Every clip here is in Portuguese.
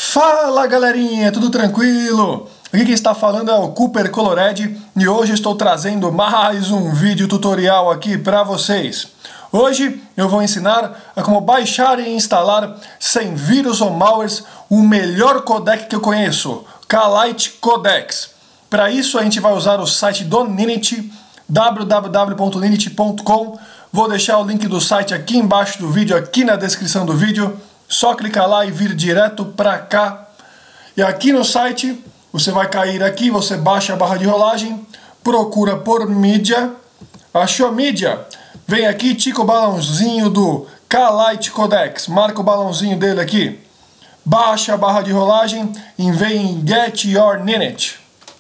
Fala galerinha, tudo tranquilo? Aqui quem está falando é o Cooper Colored e hoje estou trazendo mais um vídeo tutorial aqui para vocês. Hoje eu vou ensinar a como baixar e instalar sem vírus ou malwares o melhor codec que eu conheço, K-Lite Codecs. Para isso a gente vai usar o site do Ninit, www.ninit.com. Vou deixar o link do site aqui embaixo do vídeo, aqui na descrição do vídeo. Só clicar lá e vir direto para cá. E aqui no site, você vai cair aqui, você baixa a barra de rolagem, procura por mídia, achou mídia? Vem aqui, tica o balãozinho do K-Lite Codecs, marca o balãozinho dele aqui. Baixa a barra de rolagem e vem em Get Your Ninit.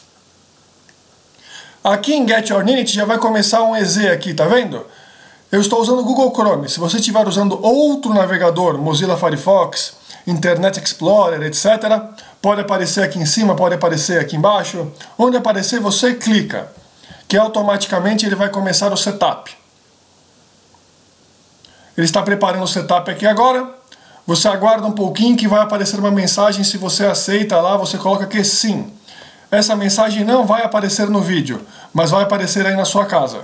Aqui em Get Your Ninit já vai começar um EZ aqui, tá vendo? Eu estou usando o Google Chrome. Se você estiver usando outro navegador, Mozilla Firefox, Internet Explorer, etc., pode aparecer aqui em cima, pode aparecer aqui embaixo. Onde aparecer, você clica, que automaticamente ele vai começar o setup. Ele está preparando o setup aqui agora. Você aguarda um pouquinho que vai aparecer uma mensagem. Se você aceita lá, você coloca que sim. Essa mensagem não vai aparecer no vídeo, mas vai aparecer aí na sua casa.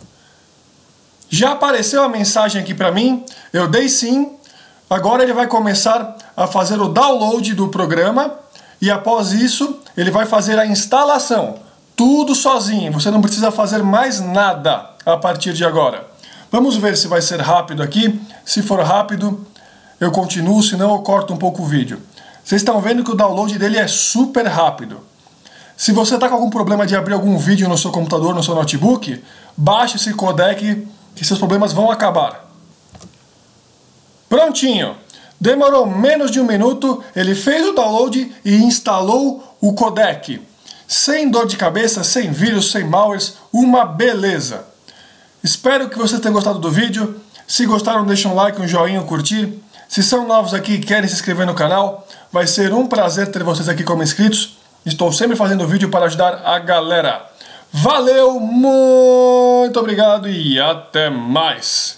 Já apareceu a mensagem aqui para mim, eu dei sim. Agora ele vai começar a fazer o download do programa e após isso ele vai fazer a instalação. Tudo sozinho, você não precisa fazer mais nada a partir de agora. Vamos ver se vai ser rápido aqui. Se for rápido, eu continuo, senão eu corto um pouco o vídeo. Vocês estão vendo que o download dele é super rápido. Se você está com algum problema de abrir algum vídeo no seu computador, no seu notebook, baixe esse codec que seus problemas vão acabar. Prontinho! Demorou menos de um minuto, ele fez o download e instalou o codec. Sem dor de cabeça, sem vírus, sem malwares, uma beleza! Espero que vocês tenham gostado do vídeo. Se gostaram, deixem um like, um joinha, um curtir. Se são novos aqui e querem se inscrever no canal, vai ser um prazer ter vocês aqui como inscritos. Estou sempre fazendo vídeo para ajudar a galera. Valeu, muito obrigado e até mais!